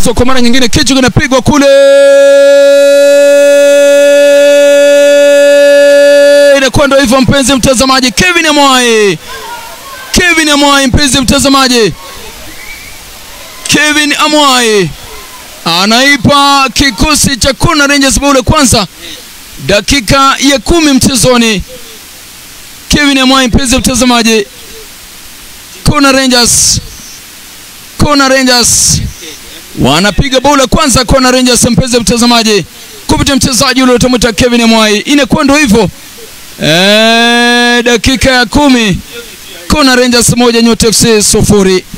So kwa mara nyingine kichwa kinapigwa kule. Inakuwa ndio hivyo mpenzi mtazamaji. Kevin Amwai mpenzi mtazamaji. Kevin Amwai anaipa kikosi cha Kona Rangers bao la kwanza dakika ya 10 mchezoni. Kevin Amwai mpenzi mtazamaji. Kona Rangers wanapiga bao la kwanza. Kona Rangers mpenzi mtazamaji kupitia mchezaji yule utamuita Kevin Amwai. Inakuwa ndio hivyo dakika ya 10 Kona Rangers 1 Nyota FC 0.